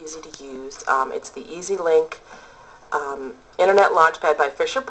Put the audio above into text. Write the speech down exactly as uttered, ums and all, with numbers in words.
easy to use. Um, it's the Easy Link um, Internet Launchpad by Fisher